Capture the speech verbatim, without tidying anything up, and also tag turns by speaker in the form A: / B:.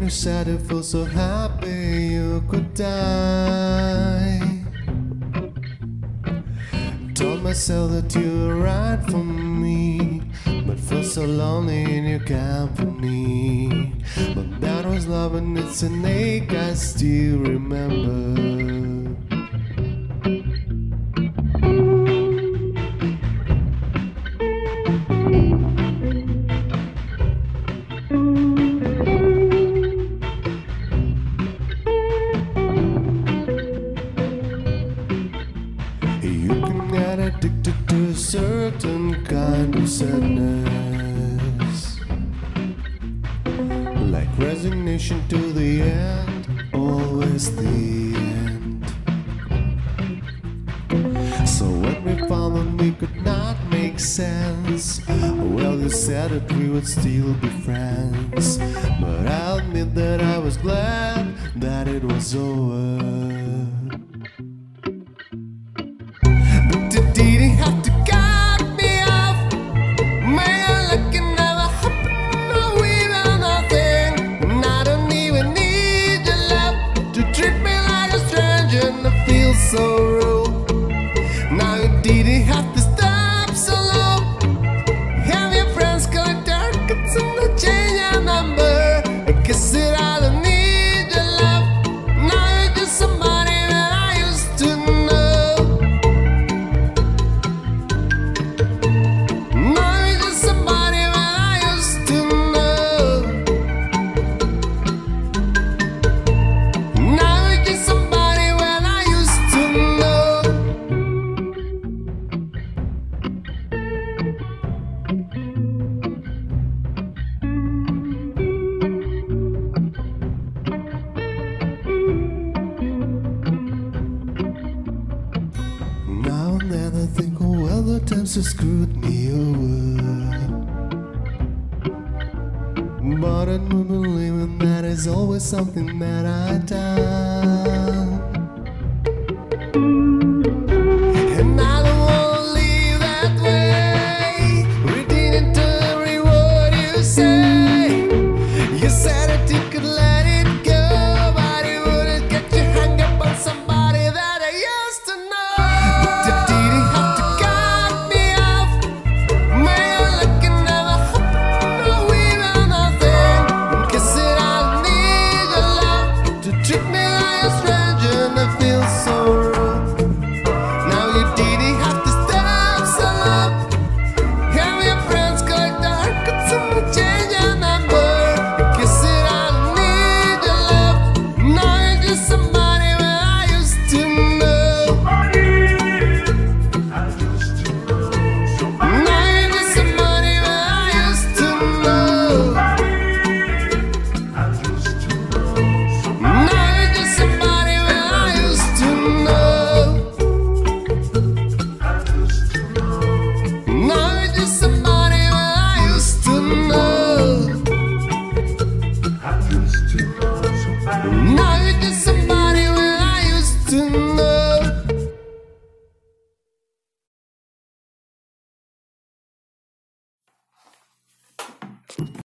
A: you said you feel so happy you could die. Told myself that you were right for me, but felt so lonely in your company. But that was love and it's an ache I still remember. You can get addicted to a certain kind of sadness, like resignation to the end, always the end. So when we found that we could not make sense, well, you said that we would still be friends. But I'll admit that I was glad that it was over. Did he have to cut me off? Man, like it never happened, no even nothing. And I don't even need your love to treat me like a stranger and I feel so rude. Now did he have to stop so long? Have your friends collect their tickets and change your number? I guess that I don't need your love. Now you're just somebody that I used to know. Now and then I think, oh well, the times have screwed me over, but I don't believe in that. Is always something that I done, and I don't wanna live that way. Reading into every word you say. You said that you could let it go, but it wouldn't get you hung up on somebody that I used to know. Now you're just somebody when I used to know.